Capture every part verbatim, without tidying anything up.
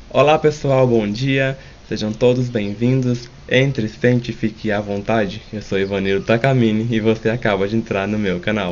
Olá pessoal, bom dia, sejam todos bem-vindos. Entre, sente e fique à vontade. Eu sou Ivanildo Takamine e você acaba de entrar no meu canal.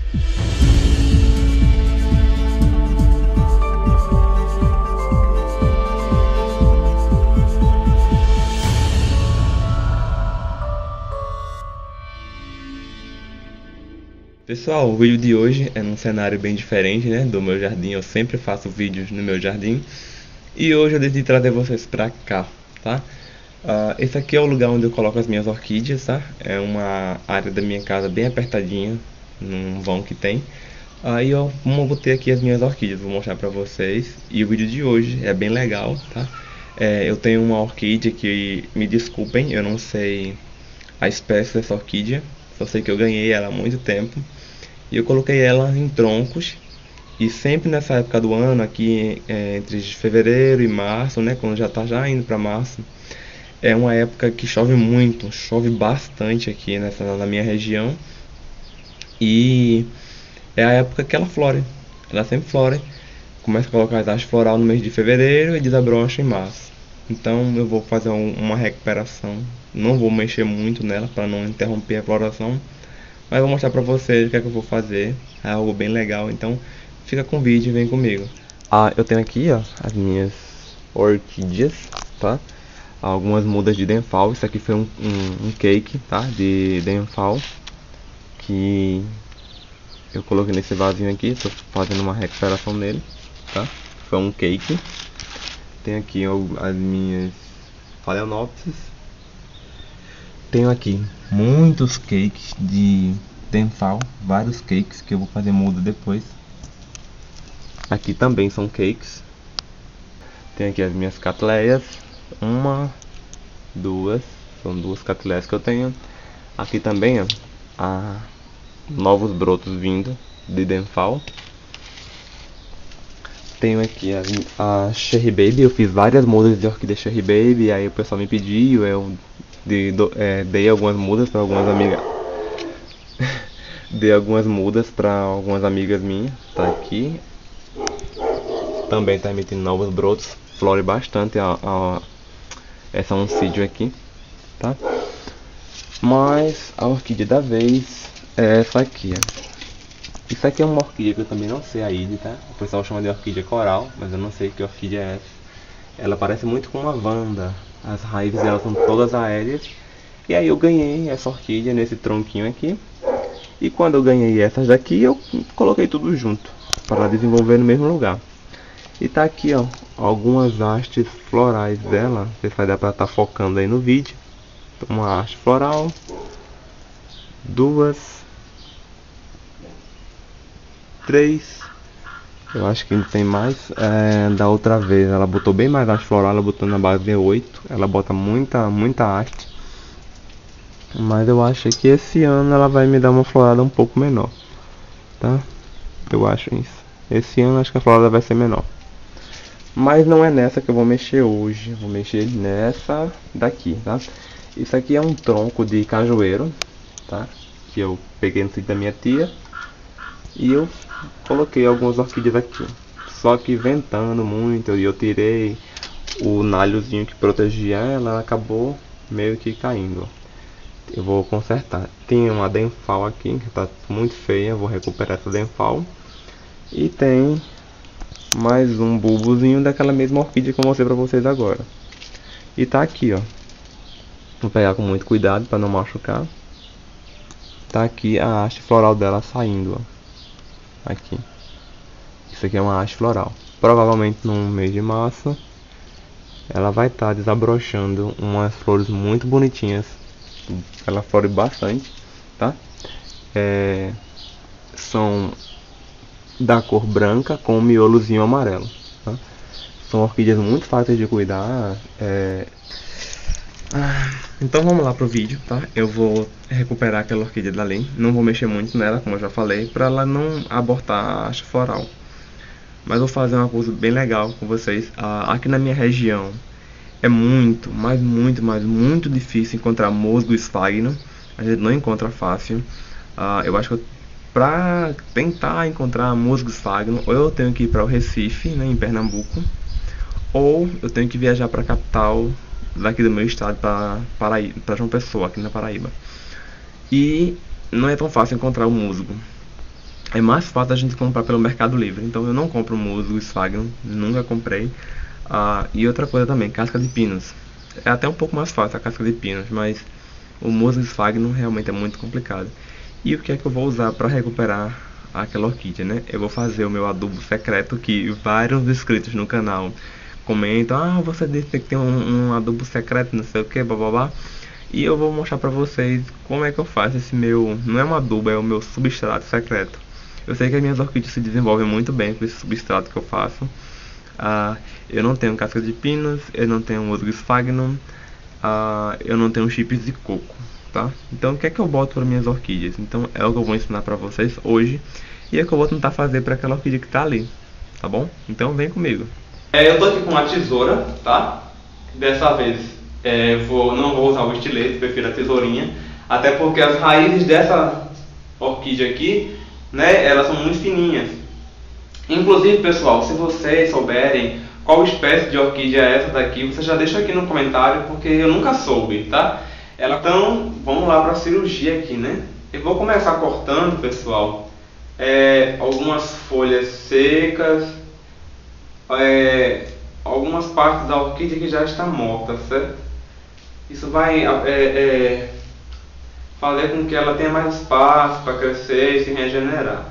Pessoal, o vídeo de hoje é num cenário bem diferente, né, do meu jardim. Eu sempre faço vídeos no meu jardim e hoje eu decidi trazer vocês pra cá, tá? Uh, esse aqui é o lugar onde eu coloco as minhas orquídeas, tá? É uma área da minha casa bem apertadinha, num vão que tem. Aí eu botei aqui as minhas orquídeas, vou mostrar pra vocês. E o vídeo de hoje é bem legal, tá? É, eu tenho uma orquídea que, me desculpem, eu não sei a espécie dessa orquídea. Só sei que eu ganhei ela há muito tempo. E eu coloquei ela em troncos. E sempre nessa época do ano, aqui é, entre fevereiro e março, né? Quando já tá já indo pra março. É uma época que chove muito, chove bastante aqui nessa, na minha região. E é a época que ela flore. Ela sempre flore. Começa a colocar as hastes floral no mês de fevereiro e desabrocha em março. Então eu vou fazer um, uma recuperação. Não vou mexer muito nela para não interromper a floração. Mas vou mostrar pra vocês o que é que eu vou fazer. É algo bem legal. Então fica com o vídeo e vem comigo. Ah, eu tenho aqui ó, as minhas orquídeas, tá? Algumas mudas de Denfal. Isso aqui foi um, um, um cake, tá? De Denfal que eu coloquei nesse vasinho aqui. Estou fazendo uma recuperação nele, tá? Foi um cake. Tem aqui as minhas Phalaenopsis. Tenho aqui muitos cakes de Denfal, vários cakes que eu vou fazer muda depois. Aqui também são cakes. Tem aqui as minhas catleias. Uma, duas, são duas catleias que eu tenho. Aqui também, ó, há novos brotos vindo de Denfal. Tenho aqui a, a Cherry Baby. Eu fiz várias mudas de orquídea Cherry Baby. Aí o pessoal me pediu, eu de, do, é, dei algumas mudas para algumas amigas. Dei algumas mudas para algumas amigas minhas. Tá aqui. Também tá emitindo novos brotos. Flore bastante a, a, essa oncídio aqui, tá? Mas a orquídea da vez é essa aqui, ó. Isso aqui é uma orquídea que eu também não sei a idade, tá? O pessoal chama de orquídea coral, mas eu não sei que orquídea é essa. Ela parece muito com uma vanda. As raízes dela são todas aéreas. E aí eu ganhei essa orquídea nesse tronquinho aqui. E quando eu ganhei essas daqui, eu coloquei tudo junto para desenvolver no mesmo lugar. E tá aqui, ó, algumas hastes florais dela. Não sei se vai dar pra estar focando aí no vídeo. Uma haste floral, duas, três. Eu acho que não tem mais. É, da outra vez ela botou bem mais haste floral, ela botou na base de oito. Ela bota muita, muita haste. Mas eu acho que esse ano ela vai me dar uma florada um pouco menor, tá? Eu acho isso. Esse ano acho que a florada vai ser menor. Mas não é nessa que eu vou mexer hoje. Eu vou mexer nessa daqui, tá? Isso aqui é um tronco de cajueiro, tá? Que eu peguei no sítio da minha tia. E eu coloquei algumas orquídeas aqui. Só que ventando muito e eu tirei o nalhozinho que protegia ela, ela acabou meio que caindo. Eu vou consertar. Tem uma Denfal aqui que tá muito feia. Eu vou recuperar essa Denfal. E tem mais um bulbozinho daquela mesma orquídea que eu mostrei pra vocês agora. E tá aqui, ó. Vou pegar com muito cuidado para não machucar. Tá aqui a haste floral dela saindo, ó. Aqui. Isso aqui é uma haste floral. Provavelmente no mês de março ela vai estar tá desabrochando umas flores muito bonitinhas. Ela flore bastante, tá? É... São da cor branca com um miolozinho amarelo, tá? São orquídeas muito fáceis de cuidar. É... Ah, então vamos lá pro vídeo, tá? Eu vou recuperar aquela orquídea dali. Não vou mexer muito nela, como eu já falei, para ela não abortar a haste floral. Mas vou fazer uma coisa bem legal com vocês. Ah, aqui na minha região é muito, mas muito, mas muito difícil encontrar musgo esfagno. A gente não encontra fácil. Ah, eu acho que eu Para tentar encontrar musgo esfagno, ou eu tenho que ir para o Recife, né, em Pernambuco, ou eu tenho que viajar para a capital daqui do meu estado, para Paraíba, para João Pessoa, aqui na Paraíba. E não é tão fácil encontrar o musgo. É mais fácil a gente comprar pelo Mercado Livre. Então eu não compro musgo Sphagnum, nunca comprei. Ah, e outra coisa também, casca de pinos. É até um pouco mais fácil a casca de pinos, mas o musgo Sphagnum realmente é muito complicado. E o que é que eu vou usar para recuperar aquela orquídea, né? Eu vou fazer o meu adubo secreto, que vários inscritos no canal comentam: ah, você disse que tem um, um adubo secreto, não sei o que, bababá. E eu vou mostrar pra vocês como é que eu faço esse meu, não é um adubo, é o meu substrato secreto. Eu sei que as minhas orquídeas se desenvolvem muito bem com esse substrato que eu faço. Ah, eu não tenho casca de pinos, eu não tenho musgo Sphagnum, ah, eu não tenho chips de coco, tá? Então o que é que eu boto para minhas orquídeas? Então é o que eu vou ensinar pra vocês hoje, e é o que eu vou tentar fazer para aquela orquídea que tá ali, tá bom? Então vem comigo. É, eu tô aqui com uma tesoura, tá? Dessa vez é, vou, não vou usar o estilete, prefiro a tesourinha, até porque as raízes dessa orquídea aqui, né, elas são muito fininhas. Inclusive, pessoal, se vocês souberem qual espécie de orquídea é essa daqui, você já deixa aqui no comentário, porque eu nunca soube, tá? Ela, então, vamos lá para a cirurgia aqui, né? Eu vou começar cortando, pessoal, é, algumas folhas secas, é, algumas partes da orquídea que já está morta, certo? Isso vai é, é, fazer com que ela tenha mais espaço para crescer e se regenerar.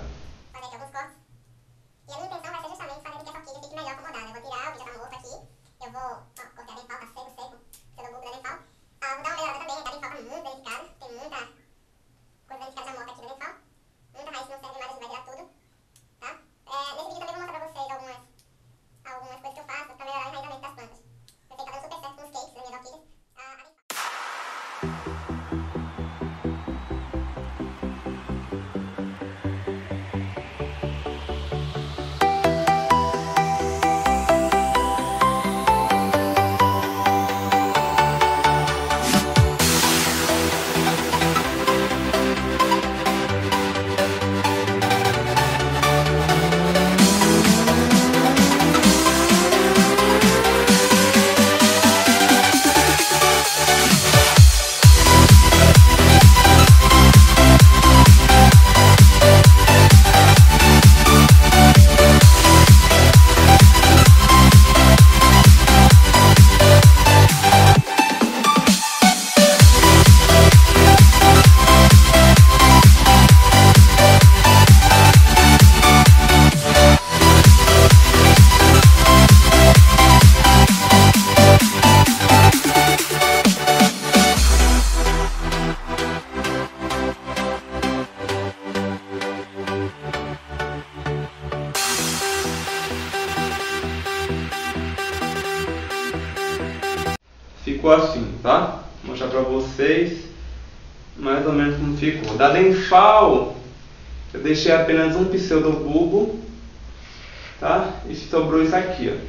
Ficou assim, tá? Vou mostrar pra vocês mais ou menos como ficou. Da Denfal, eu deixei apenas um pseudobulbo, tá? E sobrou isso aqui, ó.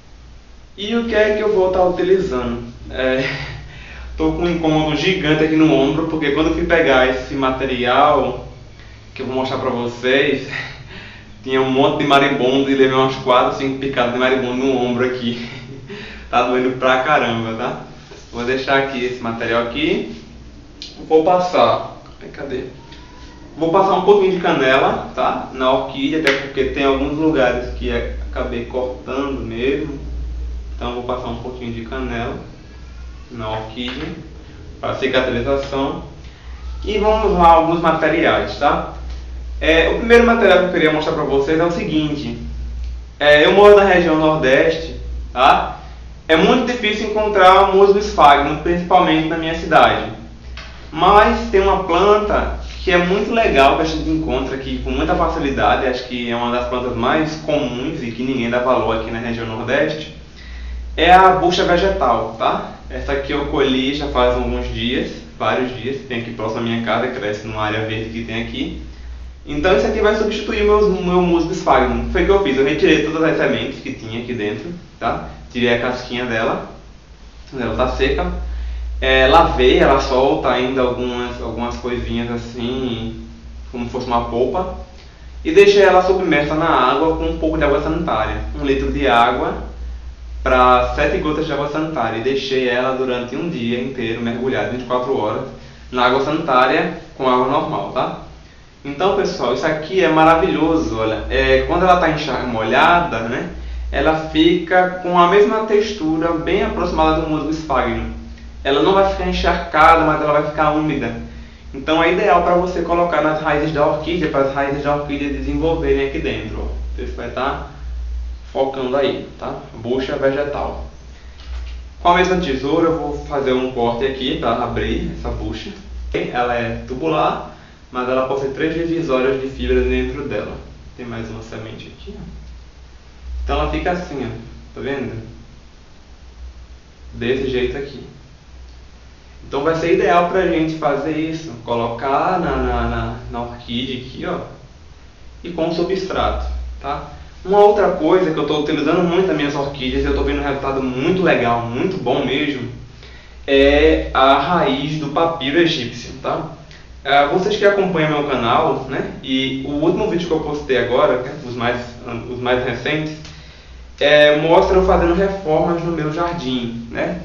E o que é que eu vou estar utilizando? É, tô com um incômodo gigante aqui no ombro, porque quando eu fui pegar esse material que eu vou mostrar pra vocês, tinha um monte de marimbondo e levei umas quatro, cinco picadas de marimbondo no ombro aqui. Tá doendo pra caramba, tá? Vou deixar aqui esse material aqui. Vou passar, cadê? Vou passar um pouquinho de canela, tá? Na orquídea, até porque tem alguns lugares que acabei cortando mesmo. Então vou passar um pouquinho de canela na orquídea para cicatrização. E vamos lá alguns materiais, tá? É, o primeiro material que eu queria mostrar para vocês é o seguinte. É, eu moro na região nordeste, tá? É muito difícil encontrar o musgo Sphagnum, principalmente na minha cidade. Mas tem uma planta que é muito legal, que a gente encontra aqui com muita facilidade. Acho que é uma das plantas mais comuns e que ninguém dá valor aqui na região nordeste. É a bucha vegetal, tá? Essa aqui eu colhi já faz alguns dias, vários dias. Tem aqui próximo à minha casa, cresce numa área verde que tem aqui. Então isso aqui vai substituir o meu, meu musgo Sphagnum. Foi o que eu fiz, eu retirei todas as sementes que tinha aqui dentro, tá? Tirei a casquinha dela, ela tá seca. É, lavei, ela solta ainda algumas, algumas coisinhas assim, como se fosse uma polpa. E deixei ela submersa na água com um pouco de água sanitária. Um litro de água para sete gotas de água sanitária e deixei ela durante um dia inteiro mergulhada, vinte e quatro horas, na água sanitária com água normal, tá? Então, pessoal, isso aqui é maravilhoso. Olha, é, quando ela está encharcada, molhada, né, ela fica com a mesma textura bem aproximada do musgo esfagno. Ela não vai ficar encharcada, mas ela vai ficar úmida. Então é ideal para você colocar nas raízes da orquídea, para as raízes da orquídea desenvolverem aqui dentro. Ó. Você vai estar focando aí, tá? Bucha vegetal. Com a mesma tesoura eu vou fazer um corte aqui para abrir essa bucha. Ela é tubular, mas ela possui três divisórias de fibra dentro dela. Tem mais uma semente aqui, ó. Então ela fica assim, ó. Tá vendo? Desse jeito aqui. Então vai ser ideal pra gente fazer isso. Colocar na, na, na, na orquídea aqui, ó. E com substrato, tá? Uma outra coisa que eu estou utilizando muito nas minhas orquídeas e eu estou vendo um resultado muito legal, muito bom mesmo, é a raiz do papiro egípcio, tá? Uh, vocês que acompanham meu canal, né? E o último vídeo que eu postei agora, né, os mais, os mais recentes, é, mostra eu fazendo reformas no meu jardim, né?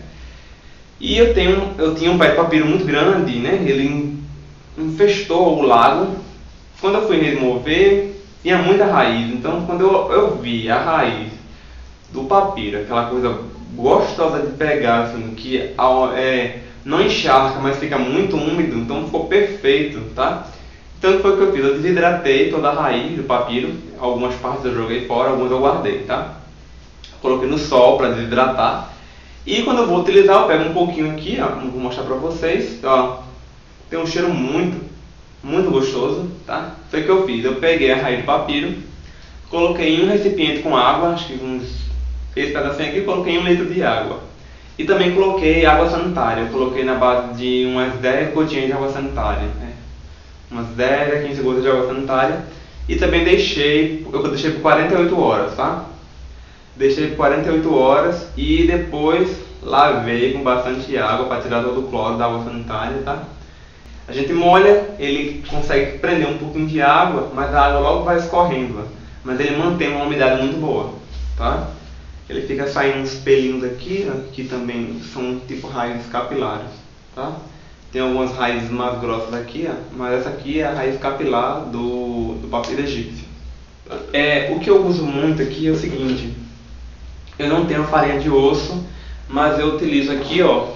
E eu, tenho, eu tinha um pé de papiro muito grande, né? Ele infestou o lago. Quando eu fui remover, tinha muita raiz. Então, quando eu, eu vi a raiz do papiro, aquela coisa gostosa de pegar, assim, que é, não encharca, mas fica muito úmido, então ficou perfeito, tá? Então, foi o que eu fiz. Eu desidratei toda a raiz do papiro. Algumas partes eu joguei fora, algumas eu guardei, tá? Coloquei no sol para desidratar. E quando eu vou utilizar, eu pego um pouquinho aqui, ó, vou mostrar pra vocês, ó, tem um cheiro muito, muito gostoso, tá? Foi o que eu fiz, eu peguei a raiz do papiro, coloquei em um recipiente com água, acho que uns, esse pedacinho aqui, coloquei em um litro de água. E também coloquei água sanitária, eu coloquei na base de umas dez gotinhas de água sanitária, né? Umas dez a quinze gotas de água sanitária. E também deixei, eu deixei por quarenta e oito horas, tá? Deixei por quarenta e oito horas e depois lavei com bastante água para tirar todo o cloro da água sanitária, tá? A gente molha, ele consegue prender um pouquinho de água, mas a água logo vai escorrendo, mas ele mantém uma umidade muito boa, tá? Ele fica saindo uns pelinhos aqui, ó, que também são tipo raízes capilares, tá? Tem algumas raízes mais grossas aqui, ó, mas essa aqui é a raiz capilar do, do papiro egípcio. É, o que eu uso muito aqui é o seguinte. Eu não tenho farinha de osso, mas eu utilizo aqui, ó,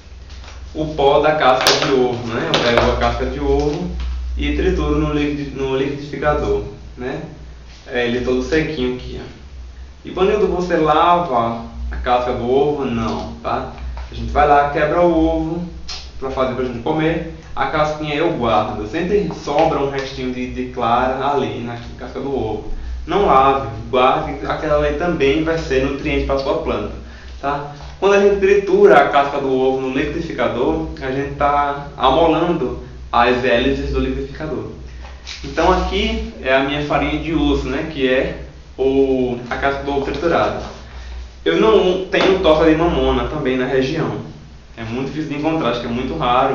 o pó da casca de ovo, né? Eu pego a casca de ovo e trituro no, no liquidificador, né? É, ele todo sequinho aqui, ó. E quando você lava a casca do ovo, não, tá? A gente vai lá, quebra o ovo para fazer pra gente comer. A casquinha eu guardo, sempre sobra um restinho de, de clara ali na casca do ovo. Não lave, guarde, aquela ali também vai ser nutriente para a sua planta, tá? Quando a gente tritura a casca do ovo no liquidificador, a gente está amolando as hélices do liquidificador. Então aqui é a minha farinha de osso, né? Que é o, a casca do ovo triturada. Eu não tenho toca de mamona também na região. É muito difícil de encontrar, acho que é muito raro.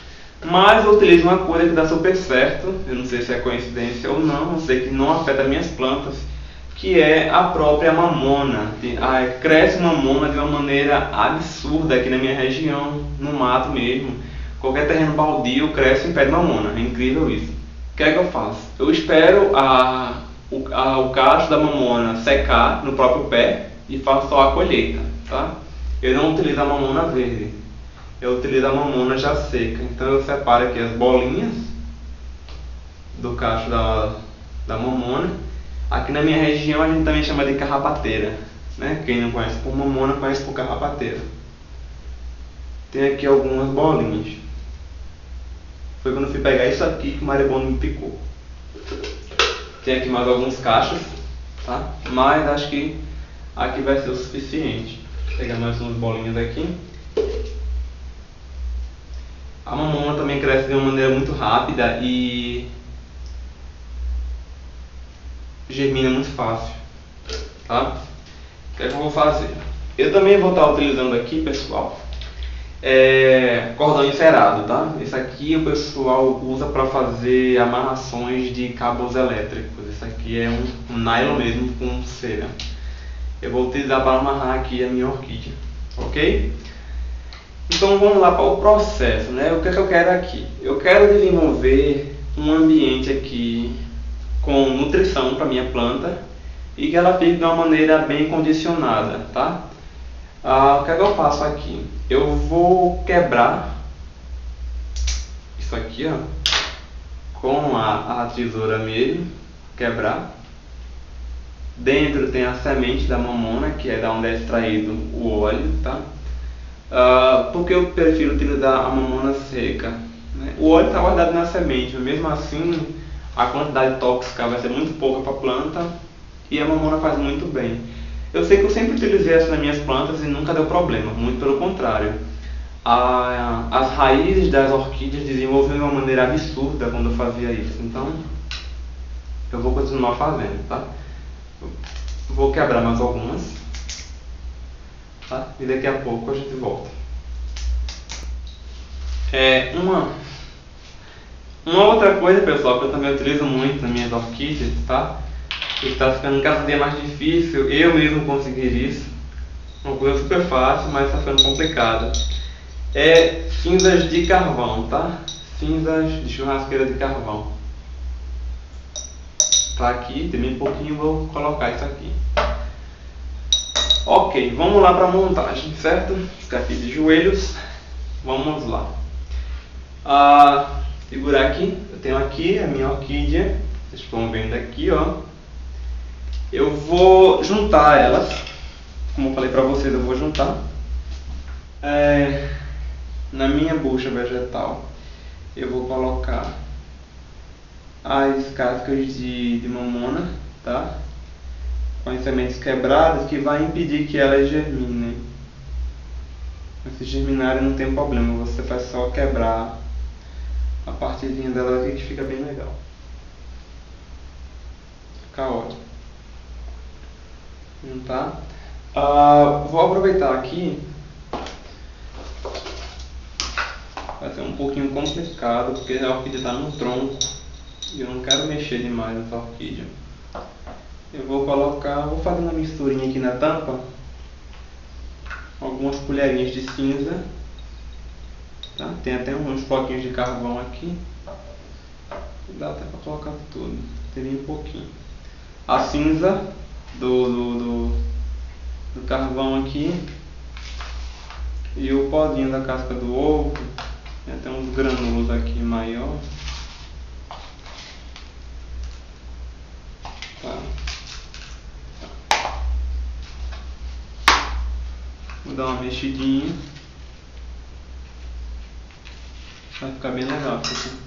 Mas eu utilizo uma coisa que dá super certo, eu não sei se é coincidência ou não, eu sei que não afeta minhas plantas, que é a própria mamona. Cresce mamona de uma maneira absurda aqui na minha região, no mato mesmo. Qualquer terreno baldio cresce um pé de mamona, é incrível isso. O que é que eu faço? Eu espero a, o, a, o cacho da mamona secar no próprio pé e faço só a colheita, tá? Eu não utilizo a mamona verde. Eu utilizo a mamona já seca. Então eu separo aqui as bolinhas do cacho da, da mamona. Aqui na minha região a gente também chama de carrapateira, né? Quem não conhece por mamona, conhece por carrapateira. Tem aqui algumas bolinhas. Foi quando eu fui pegar isso aqui que o maremondo me picou. Tem aqui mais alguns cachos, tá? Mas acho que aqui vai ser o suficiente. Vou pegar mais umas bolinhas aqui. A mamona também cresce de uma maneira muito rápida e germina muito fácil, tá? O que é que eu vou fazer? Eu também vou estar utilizando aqui, pessoal, é, cordão encerado, tá? Esse aqui o pessoal usa para fazer amarrações de cabos elétricos. Esse aqui é um, um nylon mesmo com cera. eu vou utilizar para amarrar aqui a minha orquídea, ok? Então vamos lá para o processo, né? O que é que eu quero aqui? Eu quero desenvolver um ambiente aqui com nutrição para minha planta e que ela fique de uma maneira bem condicionada, tá? Ah, o que é que eu faço aqui? Eu vou quebrar isso aqui, ó, com a, a tesoura mesmo, quebrar. Dentro tem a semente da mamona, que é da onde é extraído o óleo, tá? Uh, porque eu prefiro utilizar a mamona seca, né? O óleo está guardado na semente, mas mesmo assim a quantidade tóxica vai ser muito pouca para a planta e a mamona faz muito bem. Eu sei que eu sempre utilizei essa nas minhas plantas e nunca deu problema, muito pelo contrário. A, as raízes das orquídeas desenvolviam de uma maneira absurda quando eu fazia isso, então eu vou continuar fazendo, tá? Vou quebrar mais algumas, tá? E daqui a pouco a gente volta. É, uma, uma outra coisa, pessoal, que eu também utilizo muito nas minhas orquídeas, tá? Que está ficando cada dia mais difícil eu mesmo conseguir isso. Uma coisa super fácil, mas está ficando complicado. É cinzas de carvão, tá? Cinzas de churrasqueira de carvão. Tá aqui, tem bem pouquinho, vou colocar isso aqui. Ok, vamos lá para a montagem, certo? Ficar aqui de joelhos. Vamos lá. Ah, segurar aqui, eu tenho aqui a minha orquídea. Vocês estão vendo aqui, ó. Eu vou juntar elas. Como eu falei para vocês, eu vou juntar. É, na minha bucha vegetal, eu vou colocar as cascas de, de mamona, tá? Com as sementes quebradas, que vai impedir que elas germinem. Se germinarem não tem problema, você faz só quebrar a partezinha dela aqui que fica bem legal. Fica ótimo. Não tá? Uh, vou aproveitar aqui. Vai ser um pouquinho complicado porque a orquídea está no tronco e eu não quero mexer demais nessa orquídea. Eu vou colocar, vou fazer uma misturinha aqui na tampa, algumas colherinhas de cinza, tá? Tem até uns pouquinhos de carvão aqui, dá até para colocar tudo, tem bem um pouquinho. A cinza do, do, do, do carvão aqui e o pozinho da casca do ovo, tem até uns grânulos aqui maior, tá? Vou dar uma mexidinha. Vai ficar bem legal isso aqui.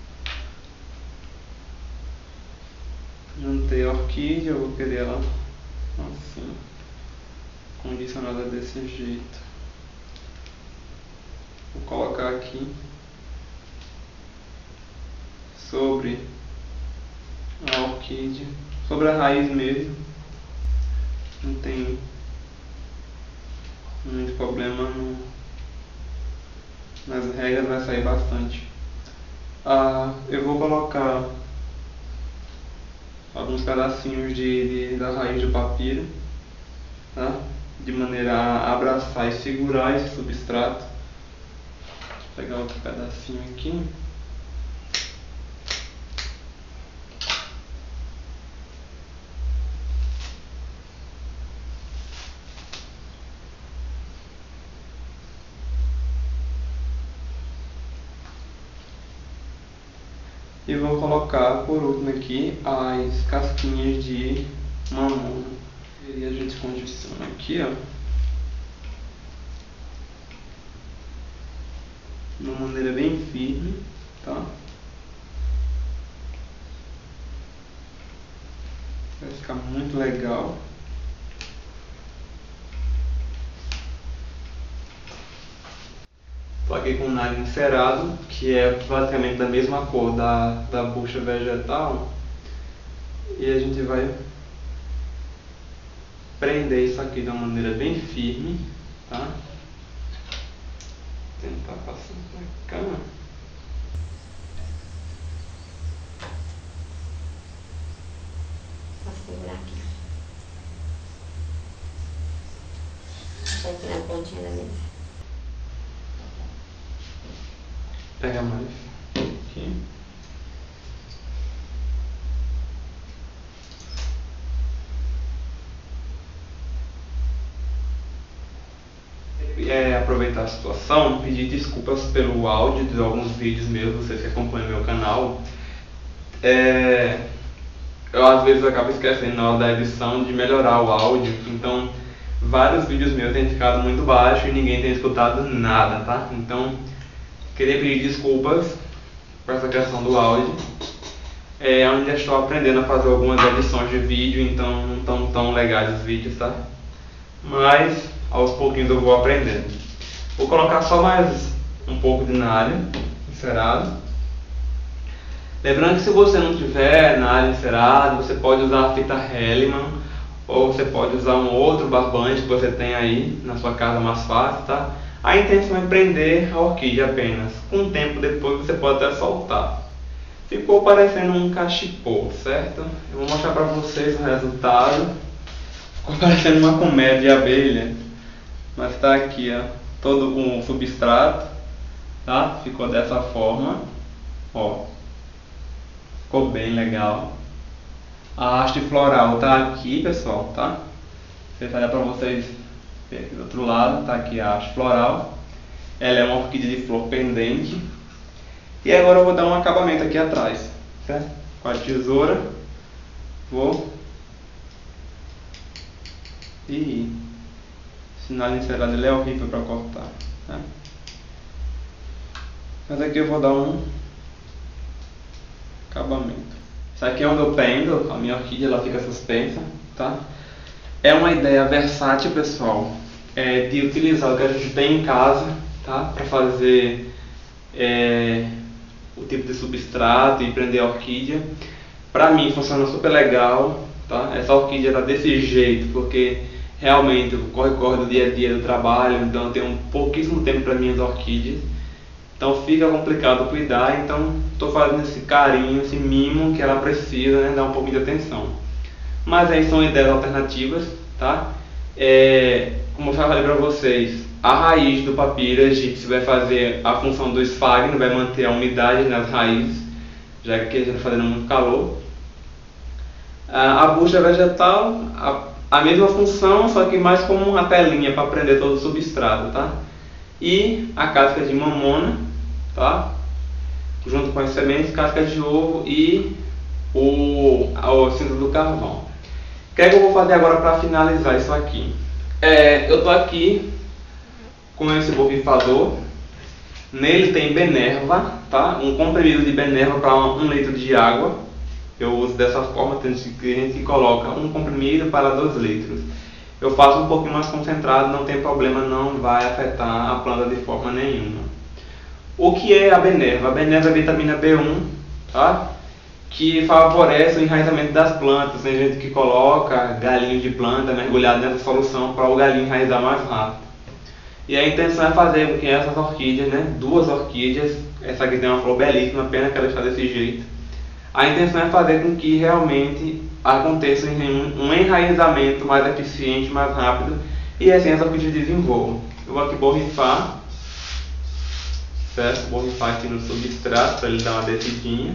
Juntei a orquídea, eu vou querer ela assim, condicionada desse jeito. Vou colocar aqui sobre a orquídea, sobre a raiz mesmo. Não tem muito problema no, nas regras, vai sair bastante. Ah, eu vou colocar alguns pedacinhos de, de, da raiz do papiro, tá? De maneira a abraçar e segurar esse substrato. Vou pegar outro pedacinho aqui. E vou colocar por último aqui as casquinhas de mamona. E a gente condiciona aqui, ó, de uma maneira bem firme, tá? Vai ficar muito legal. Estou aqui com o nylon encerado, que é basicamente da mesma cor da, da bucha vegetal. E a gente vai prender isso aqui de uma maneira bem firme, tá? Tentar passar pra cá. Posso segurar aqui? Tá aqui na pontinha da mesa. Pega mais. Aqui. É, aproveitar a situação, pedir desculpas pelo áudio de alguns vídeos meus, vocês que acompanham meu canal. É, eu às vezes acabo esquecendo na hora da edição de melhorar o áudio, então vários vídeos meus têm ficado muito baixo e ninguém tem escutado nada, tá? Então, queria pedir desculpas por essa questão do áudio. É, eu ainda estou aprendendo a fazer algumas edições de vídeo, então não estão tão legais os vídeos, tá? Mas aos pouquinhos eu vou aprendendo. Vou colocar só mais um pouco de nalha encerado. Lembrando que se você não tiver nalha encerado, você pode usar a fita Hellman, ou você pode usar um outro barbante que você tem aí na sua casa mais fácil, tá? A intenção é prender a orquídea apenas. Com o tempo depois você pode até soltar. Ficou parecendo um cachepô, certo? Eu vou mostrar para vocês o resultado. Ficou parecendo uma colmeia de abelha, mas está aqui, ó, todo um substrato, tá? Ficou dessa forma, ó, ficou bem legal. A haste floral tá aqui, pessoal, tá? Vou detalhar para vocês verem aqui do outro lado, tá aqui a haste floral. Ela é uma orquídea de flor pendente. E agora eu vou dar um acabamento aqui atrás, certo? Com a tesoura, vou e esse nalha encerado ele é horrível para cortar, tá? Mas aqui eu vou dar um acabamento. Isso aqui é onde eu prendo a minha orquídea, ela fica suspensa, tá? É uma ideia versátil, pessoal, é, de utilizar o que a gente tem em casa, tá? Para fazer é, o tipo de substrato e prender a orquídea. Para mim funciona super legal, tá? Essa orquídea era desse jeito porque realmente eu corre-corre do dia a dia do trabalho, então eu tenho pouquíssimo tempo para minhas orquídeas, então fica complicado cuidar, então estou fazendo esse carinho, esse mimo que ela precisa, né? Dar um pouquinho de atenção. Mas aí são ideias alternativas, tá? É, como eu já falei para vocês, a raiz do papiro egípcio vai fazer a função do esfagno, vai manter a umidade nas raízes, já que está fazendo muito calor. A bucha vegetal, a, a mesma função, só que mais como uma telinha para prender todo o substrato, tá? E a casca de mamona, tá? Junto com as sementes, casca de ovo e o, o cinza do carvão. O que é que eu vou fazer agora para finalizar isso aqui? É, eu tô aqui com esse borrifador. Nele tem Benerva, tá? Um comprimido de Benerva para um litro de água. Eu uso dessa forma, tem gente que coloca um comprimido para dois litros. Eu faço um pouquinho mais concentrado, não tem problema, não vai afetar a planta de forma nenhuma. O que é a Benerva? A Benerva é vitamina B um, tá? Que favorece o enraizamento das plantas. Tem gente que coloca galinho de planta mergulhado nessa solução para o galinho enraizar mais rápido. E a intenção é fazer com que essas orquídeas, né, duas orquídeas, essa aqui tem uma flor belíssima, pena que ela está desse jeito. A intenção é fazer com que realmente aconteça um enraizamento mais eficiente, mais rápido, e assim as orquídeas desenvolvam. Eu vou aqui borrifar, certo? Borrifar aqui no substrato para ele dar uma descidinha.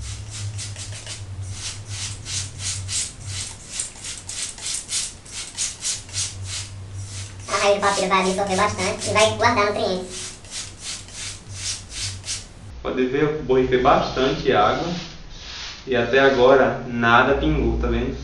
A raiz do papiro vai absorver bastante e vai guardar nutrientes. Pode ver, eu borrifei bastante água e até agora nada pingou, tá vendo?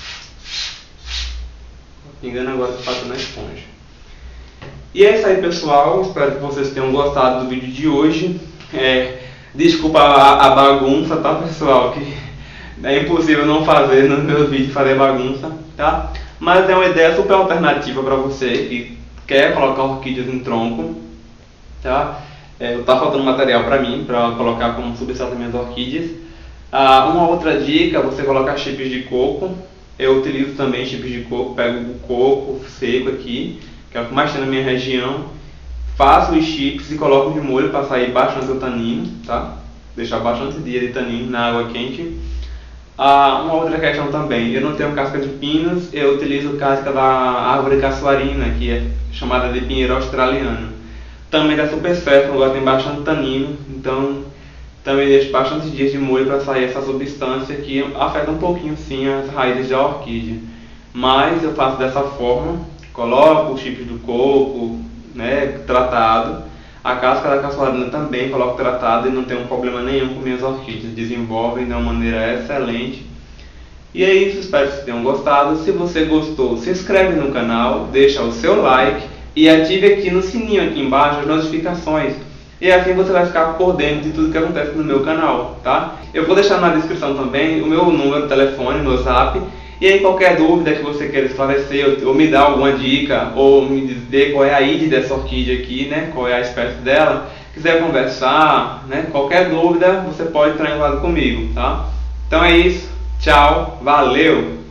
Pingando agora que passa na esponja. E é isso aí, pessoal, espero que vocês tenham gostado do vídeo de hoje. É, desculpa a, a bagunça, tá, pessoal, que é impossível não fazer nos meus vídeos, fazer bagunça, tá? Mas é uma ideia super alternativa para você que quer colocar orquídeas em tronco, tá? É, tá faltando material para mim, para colocar como substrato das minhas orquídeas. Ah, uma outra dica, você colocar chips de coco. Eu utilizo também chips de coco, pego o coco seco aqui, que é o que mais tem na minha região. Faço os chips e coloco de molho para sair bastante o tanino, tá? Deixar bastante dia de tanino na água quente. Ah, uma outra questão também, eu não tenho casca de pinos, eu utilizo casca da árvore caçuarina, que é chamada de pinheiro australiano. Também dá super certo, agora tem bastante tanino, então também deixo bastante dias de molho para sair essa substância que afeta um pouquinho sim as raízes da orquídea. Mas eu faço dessa forma, coloco os chifres do coco, né, tratado. A casca da caçuarina também coloco tratado e não tenho problema nenhum com minhas orquídeas. Desenvolvem de uma maneira excelente. E é isso, espero que vocês tenham gostado. Se você gostou, se inscreve no canal, deixa o seu like e ative aqui no sininho aqui embaixo as notificações. E assim você vai ficar por dentro de tudo que acontece no meu canal, tá? Eu vou deixar na descrição também o meu número de telefone, meu zap. E aí qualquer dúvida que você queira esclarecer, ou, ou me dar alguma dica, ou me dizer qual é a I D dessa orquídea aqui, né? Qual é a espécie dela, quiser conversar, né? Qualquer dúvida você pode entrar em contato comigo, tá? Então é isso, tchau, valeu!